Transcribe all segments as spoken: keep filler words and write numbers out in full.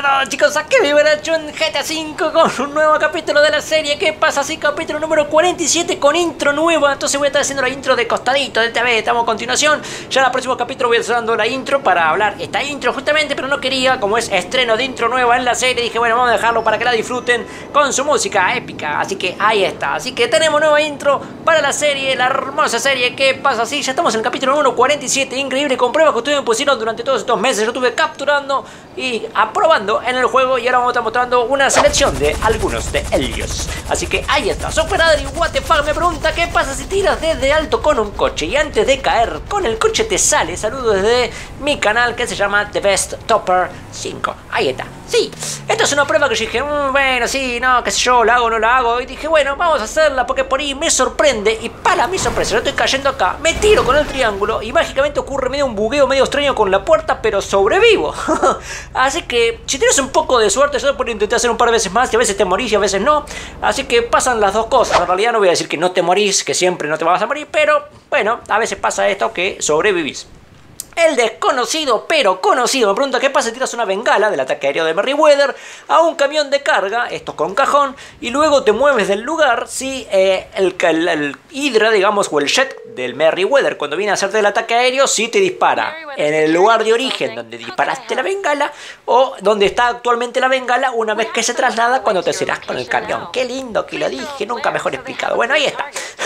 todos, chicos, aquí Vivaracho en G T A cinco con un nuevo capítulo de la serie. ¿Qué pasa? Así, capítulo número cuarenta y siete con intro nueva. Entonces voy a estar haciendo la intro de costadito de T V. Estamos a continuación. Ya en el próximo capítulo voy a estar dando la intro para hablar esta intro justamente, pero no quería, como es estreno de intro nueva en la serie, dije, bueno, vamos a dejarlo para que la disfruten con su música épica. Así que ahí está. Así que tenemos nueva intro para la serie, la hermosa serie. ¿Qué pasa? Así, ya estamos en el capítulo número cuarenta y siete. Increíble, con pruebas que ustedes me pusieron durante todos estos meses. Yo estuve capturando y aprobando en el juego, y ahora vamos a estar mostrando una selección de algunos de ellos. Así que ahí está. Super Adri What the fuck me pregunta: ¿qué pasa si tiras desde alto con un coche y antes de caer con el coche te sale? Saludos desde mi canal que se llama The Best Topper cinco. Ahí está. Sí, esto es una prueba que yo dije, mmm, bueno, sí, no, qué sé yo, la hago o no la hago. Y dije, bueno, vamos a hacerla porque por ahí me sorprende. Y para mi sorpresa, yo estoy cayendo acá, me tiro con el triángulo y mágicamente ocurre medio un bugueo medio extraño con la puerta, pero sobrevivo. Así que, si tienes un poco de suerte, yo puedo intentar hacer un par de veces más y a veces te morís y a veces no. Así que pasan las dos cosas. En realidad no voy a decir que no te morís, que siempre no te vas a morir, pero bueno, a veces pasa esto que sobrevivís. El desconocido pero conocido me pregunta: ¿qué pasa si tiras una bengala del ataque aéreo de Merryweather a un camión de carga, esto con cajón, y luego te mueves del lugar si eh, el, el, el Hydra, digamos, o el jet del Merryweather, cuando viene a hacerte el ataque aéreo, si te dispara en el lugar de origen donde disparaste la bengala o donde está actualmente la bengala una vez que se traslada cuando te serás con el camión? Qué lindo que lo dije, nunca mejor explicado. Bueno, ahí está.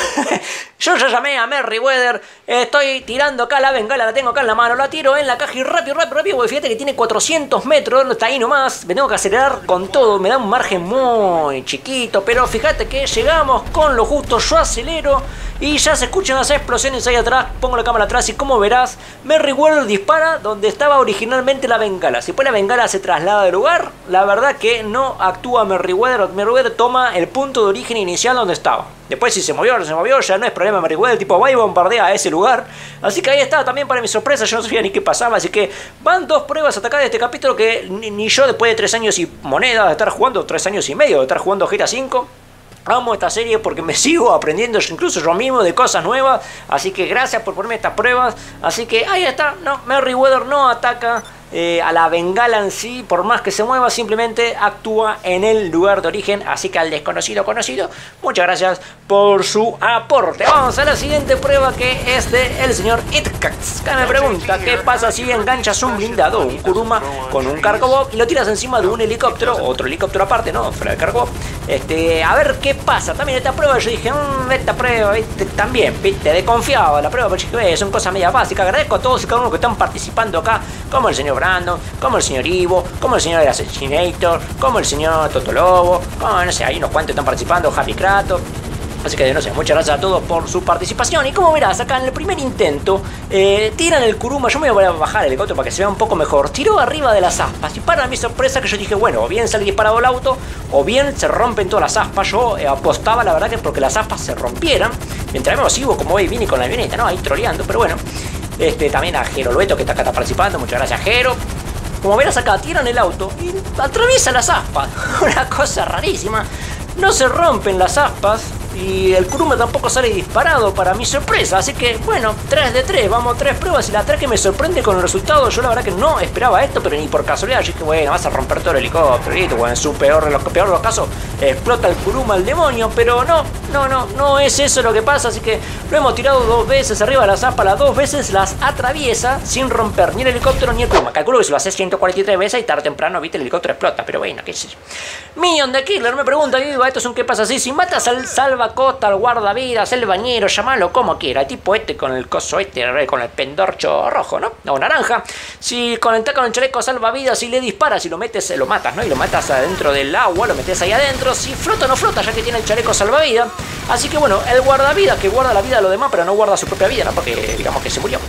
Yo ya llamé a Merryweather, estoy tirando acá la bengala, la tengo acá en la mano, la tiro en la caja y rápido, rápido, rápido, porque fíjate que tiene cuatrocientos metros, está ahí nomás, me tengo que acelerar con todo, me da un margen muy chiquito, pero fíjate que llegamos con lo justo, yo acelero y ya se escuchan las explosiones ahí atrás, pongo la cámara atrás y como verás, Merryweather dispara donde estaba originalmente la bengala. Si después la bengala se traslada de lugar, la verdad que no actúa Merryweather, Merryweather toma el punto de origen inicial donde estaba. Después si se movió o no se movió, ya no es problema. Merryweather tipo va y bombardea a ese lugar. Así que ahí está, también para mi sorpresa, yo no sabía ni qué pasaba. Así que van dos pruebas hasta acá de este capítulo que ni, ni yo, después de tres años y moneda de estar jugando, tres años y medio de estar jugando G T A cinco, amo esta serie porque me sigo aprendiendo incluso yo mismo de cosas nuevas. Así que gracias por ponerme estas pruebas. Así que ahí está, no, Merryweather no ataca Eh, a la bengala en sí, por más que se mueva, simplemente actúa en el lugar de origen. Así que al desconocido conocido, muchas gracias por su aporte. Vamos a la siguiente prueba, que es de el señor Itcax, que me pregunta: ¿qué pasa si enganchas un blindado, un Kuruma, con un Cargobob y lo tiras encima de un helicóptero, otro helicóptero aparte, no, fuera del Cargobob? Este, a ver qué pasa. También esta prueba yo dije, mmm, esta prueba, ¿viste? También, viste, desconfiado de la prueba, pero dije, son cosas media básicas. Agradezco a todos y cada uno que están participando acá, como el señor Brandon, como el señor Ivo, como el señor Assassinator, como el señor Totolobo, como no sé, hay unos cuantos que están participando, Happy Kratos. Así que no sé, muchas gracias a todos por su participación. Y como verás, acá en el primer intento eh, tiran el Kuruma. Yo me voy a bajar el helicóptero para que se vea un poco mejor. Tiró arriba de las aspas y para mi sorpresa que yo dije, bueno, o bien sale disparado el auto o bien se rompen todas las aspas. Yo eh, apostaba la verdad que porque las aspas se rompieran. Mientras menos Ivo, como hoy viene con la avioneta, ¿no? Ahí troleando, pero bueno. Este, también a Jero Lueto que está acá está participando, muchas gracias Jero. Como verás acá, tiran el auto y atraviesa las aspas. Una cosa rarísima. No se rompen las aspas y el Kuruma tampoco sale disparado para mi sorpresa. Así que bueno, tres de tres, vamos, tres pruebas y la tres que me sorprende con el resultado. Yo la verdad que no esperaba esto, pero ni por casualidad. Yo dije, bueno, vas a romper todo el helicóptero y bueno, en su peor de los, peor de los casos explota el Kuruma el demonio. Pero no, no, no, no es eso lo que pasa. Así que lo hemos tirado dos veces arriba de las aspas, las dos veces las atraviesa sin romper ni el helicóptero ni el Kuruma. Calculo que si lo haces ciento cuarenta y tres veces y tarde o temprano, viste, el helicóptero explota. Pero bueno, qué sé yo. Minion de Killer me pregunta, digo, esto es un qué pasa así. Si matas al salvacosta, al guardavidas, el bañero, llamalo como quiera, el tipo este con el coso este, con el pendorcho rojo, ¿no? O naranja. Si con el taco en el chaleco salvavidas y le disparas y lo metes, lo matas, ¿no? Y lo matas adentro del agua, lo metes ahí adentro. Si flota o no flota, ya que tiene el chaleco salvavidas. Así que bueno, el guardavidas que guarda la vida de los demás, pero no guarda su propia vida, ¿no? Porque digamos que se murió.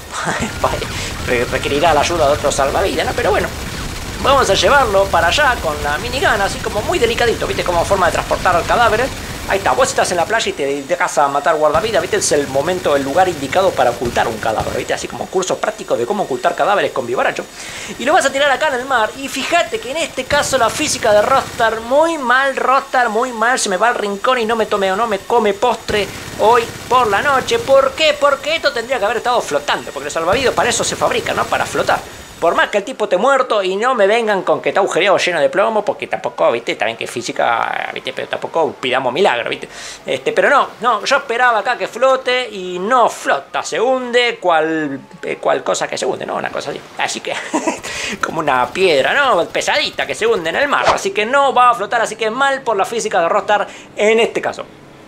Requerirá la ayuda de otro salvavidas, ¿no? Pero bueno, vamos a llevarlo para allá con la minigun, así como muy delicadito, ¿viste? Como forma de transportar al cadáver. Ahí está, vos estás en la playa y te dejas a matar guardavidas, ¿viste? Es el momento, el lugar indicado para ocultar un cadáver, ¿viste? Así como cursos prácticos de cómo ocultar cadáveres con Vivaracho. Y lo vas a tirar acá en el mar. Y fíjate que en este caso la física de Rockstar, muy mal, Rockstar, muy mal. Se me va al rincón y no me tome o no me come postre hoy por la noche. ¿Por qué? Porque esto tendría que haber estado flotando. Porque los salvavidas para eso se fabrican, ¿no? Para flotar. por más que el tipo esté muerto y no me vengan con que está agujereado lleno de plomo, porque tampoco, viste, también que física, viste, pero tampoco pidamos milagro, viste. Este, pero no, no, yo esperaba acá que flote y no flota, se hunde cual, eh, cual cosa que se hunde, ¿no? Una cosa así. Así que, como una piedra, ¿no? Pesadita que se hunde en el mar, así que no va a flotar, así que mal por la física de Rockstar en este caso.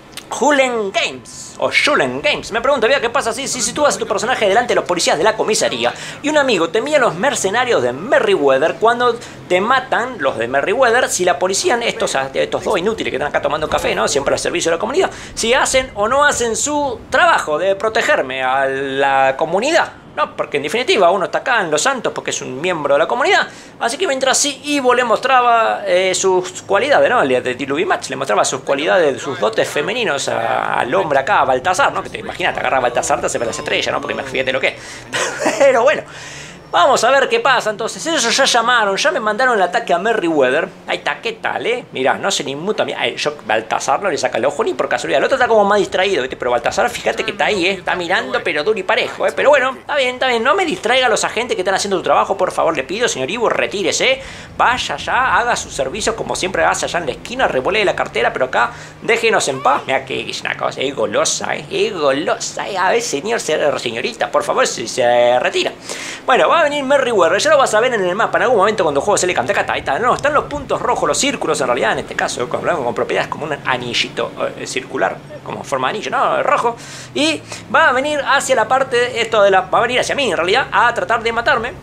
Hulen Games, o Shulen Games, me pregunto, ¿qué pasa si, si sitúas a tu personaje delante de los policías de la comisaría y un amigo te envía a los mercenarios de Merryweather cuando te matan los de Merryweather? Si la policía, estos, estos dos inútiles que están acá tomando café, ¿no? Siempre al servicio de la comunidad, si hacen o no hacen su trabajo de protegerme a la comunidad. No, porque en definitiva uno está acá en Los Santos porque es un miembro de la comunidad. Así que mientras sí, Ivo le mostraba eh, sus cualidades, ¿no? El de Diluvi Match le mostraba sus cualidades, sus dotes femeninos a, al hombre acá, a Baltasar, ¿no? Que te imaginas, te agarra a Baltasar, te hace ver las estrellas, ¿no? Porque fíjate lo que es. Pero bueno, vamos a ver qué pasa. Entonces, ellos ya llamaron, ya me mandaron el ataque a Merryweather. Ahí está, ¿qué tal, eh? Mirá, no se ni inmuta. Mirá, yo, Baltasar no le saca el ojo ni por casualidad. El otro está como más distraído, ¿viste? Pero Baltasar, fíjate que está ahí, ¿eh? Está mirando, pero duro y parejo, ¿eh? Pero bueno, está bien, está bien. No me distraiga a los agentes que están haciendo su trabajo, por favor, le pido, señor Ivo, retírese. Vaya allá, haga sus servicios como siempre hace allá en la esquina, revolee la cartera, pero acá déjenos en paz. Mirá que es una cosa, es golosa, ¿eh? Es golosa, ¿eh? A ver, señor, señorita, por favor, si se retira. Bueno, va a venir Merryweather, ya lo vas a ver en el mapa en algún momento cuando el juego se le canta. Acá está, ahí está, no, están los puntos rojos, los círculos en realidad, en este caso, con, con propiedades como un anillito eh, circular, como forma de anillo, no, rojo. Y va a venir hacia la parte, esto de la, va a venir hacia mí en realidad, a tratar de matarme.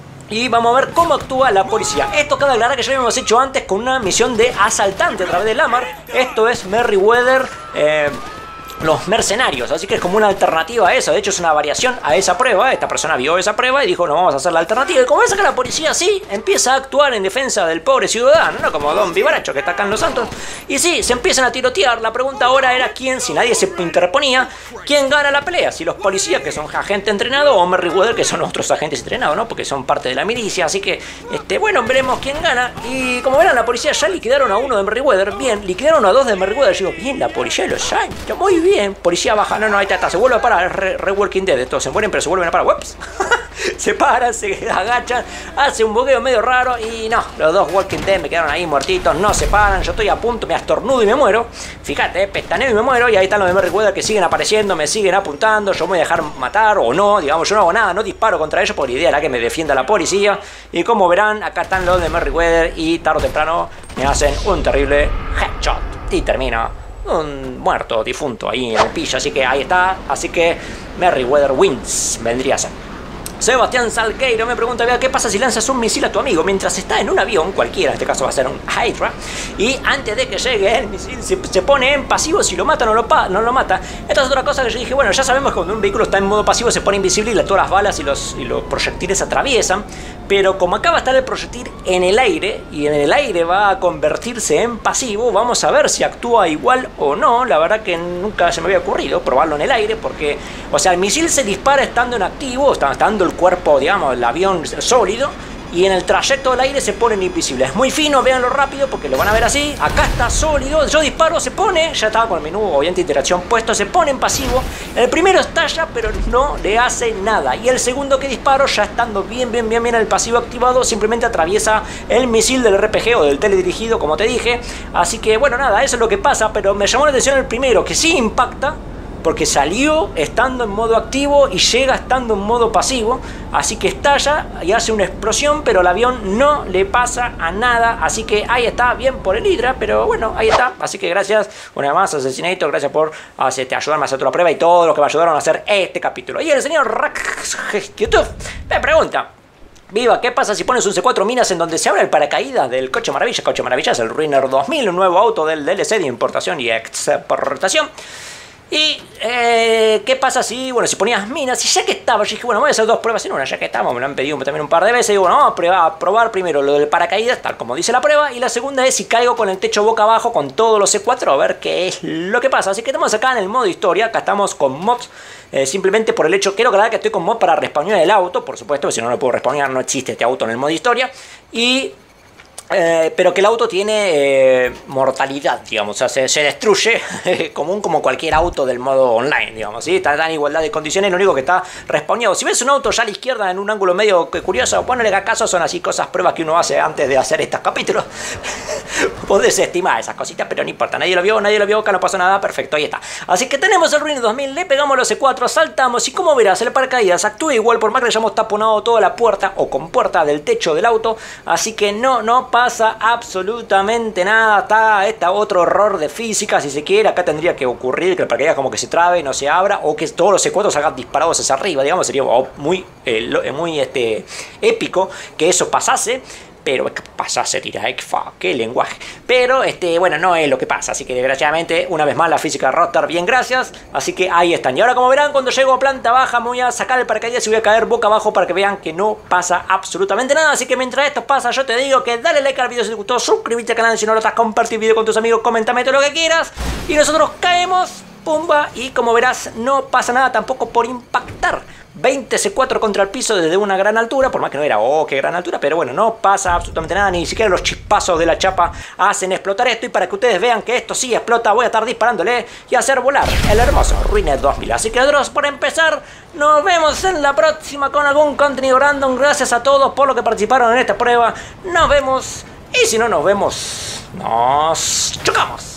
Y vamos a ver cómo actúa la policía. Esto cabe aclarar que ya lo hemos hecho antes con una misión de asaltante a través de Lamar. Esto es Merryweather, eh, los mercenarios, así que es como una alternativa a eso. De hecho es una variación a esa prueba. Esta persona vio esa prueba y dijo, no, vamos a hacer la alternativa. Y como ves acá la policía sí empieza a actuar en defensa del pobre ciudadano, no como Don Vivaracho que está acá en Los Santos. Y sí, se empiezan a tirotear. La pregunta ahora era quién, si nadie se interponía, quién gana la pelea, si los policías que son agentes entrenados o Merryweather que son otros agentes entrenados, ¿no? Porque son parte de la milicia, así que este, bueno, veremos quién gana. Y como verán, la policía ya liquidaron a uno de Merryweather, bien, liquidaron a dos de Merryweather. Yo digo, bien, la policía de Los Santos, muy bien. Bien, policía baja, no, no, ahí está, está, se vuelve a parar, es re, re Walking Dead, estos se mueren pero se vuelven a parar, ups. Se paran, se agachan, hace un bugueo medio raro y no, los dos Walking Dead me quedaron ahí muertitos, no se paran, yo estoy a punto, me estornudo y me muero, fíjate, eh, pestaneo y me muero y ahí están los de Merryweather que siguen apareciendo, me siguen apuntando, yo me voy a dejar matar o no, digamos, yo no hago nada, no disparo contra ellos porque la idea era que me defienda la policía y como verán, acá están los de Merryweather y tarde o temprano me hacen un terrible headshot y termino un muerto, difunto ahí en el pillo, así que ahí está, así que Merryweather wins, vendría a ser. Sebastián Salgueiro me pregunta, ¿qué pasa si lanzas un misil a tu amigo mientras está en un avión cualquiera? En este caso va a ser un Hydra. Y antes de que llegue el misil se, se pone en pasivo, si lo mata o no lo, pa, no lo mata. Esta es otra cosa que yo dije, bueno, ya sabemos que cuando un vehículo está en modo pasivo se pone invisible y la, todas las balas y los, y los proyectiles atraviesan. Pero como acá va a estar el proyectil en el aire y en el aire va a convertirse en pasivo, vamos a ver si actúa igual o no. La verdad que nunca se me había ocurrido probarlo en el aire porque, o sea, el misil se dispara estando en activo, estando el cuerpo, digamos, el avión sólido, y en el trayecto del aire se ponen invisibles. Es muy fino, véanlo rápido porque lo van a ver así. Acá está sólido, yo disparo, se pone, ya estaba con el menú obviamente interacción puesto, se pone en pasivo. El primero estalla pero no le hace nada, y el segundo que disparo, ya estando bien, bien, bien, bien el pasivo activado, simplemente atraviesa el misil del R P G o del teledirigido, como te dije. Así que bueno, nada, eso es lo que pasa, pero me llamó la atención el primero, que sí impacta, porque salió estando en modo activo y llega estando en modo pasivo, así que estalla y hace una explosión, pero al avión no le pasa a nada, así que ahí está, bien por el Hydra, pero bueno, ahí está, así que gracias una vez más Asesinator, gracias por hacer, ayudarme a hacer otra prueba y todos los que me ayudaron a hacer este capítulo. Y el señor Rack YouTube me pregunta, Viva, ¿qué pasa si pones un C cuatro minas en donde se abre el paracaídas del Coche Maravilla? Coche Maravilla es el Ruiner dos mil, un nuevo auto del D L C de importación y exportación. Y, eh, ¿qué pasa si, bueno, si ponías minas? Y ya que estaba, yo dije, bueno, voy a hacer dos pruebas en una, ya que estamos, me lo han pedido también un par de veces. Y bueno, vamos a probar, a probar primero lo del paracaídas, tal como dice la prueba. Y la segunda es si caigo con el techo boca abajo con todos los C cuatro, a ver qué es lo que pasa. Así que estamos acá en el modo historia, acá estamos con mods. Eh, simplemente por el hecho, quiero aclarar que estoy con mod para respawnear el auto, por supuesto, si no lo puedo respawnear no existe este auto en el modo historia. Y Eh, pero que el auto tiene eh, mortalidad, digamos, o sea, se, se destruye común como cualquier auto del modo online, digamos, ¿sí? Está en igualdad de condiciones, lo único que está respawneado. Si ves un auto ya a la izquierda en un ángulo medio curioso, ponele que acaso son así cosas, pruebas que uno hace antes de hacer estos capítulos. Podés estimar esas cositas, pero no importa, nadie lo vio, nadie lo vio, acá no pasó nada, perfecto, ahí está. Así que tenemos el Ruin dos mil, le pegamos los C cuatro, saltamos y como verás, el paracaídas actúa igual por más que le hayamos taponado toda la puerta o compuerta del techo del auto, así que no, no pasa absolutamente nada. Está este otro error de física, si se quiere. Acá tendría que ocurrir que el paracaídas como que se trabe, no se abra, o que todos los C cuatro salgan disparados hacia arriba, digamos, sería muy, eh, muy este, épico que eso pasase. Pero ¿qué pasa? Se tira, qué lenguaje. Pero, este, bueno, no es lo que pasa. Así que, desgraciadamente, una vez más, la física de Rockstar, bien, gracias. Así que ahí están. Y ahora, como verán, cuando llego a planta baja, me voy a sacar el paracaídas y voy a caer boca abajo para que vean que no pasa absolutamente nada. Así que mientras esto pasa, yo te digo que dale like al video si te gustó, suscríbete al canal si no lo estás, compartir el video con tus amigos, comentame todo lo que quieras. Y nosotros caemos, pumba, y como verás, no pasa nada tampoco por impactar. veinte C cuatro contra el piso desde una gran altura, por más que no era, oh, qué gran altura, pero bueno, no pasa absolutamente nada, ni siquiera los chispazos de la chapa hacen explotar esto, y para que ustedes vean que esto sí explota, voy a estar disparándole y hacer volar el hermoso Ruin dos mil. Así que, Dross, por empezar, nos vemos en la próxima con algún contenido random. Gracias a todos por lo que participaron en esta prueba, nos vemos, y si no nos vemos, nos chocamos.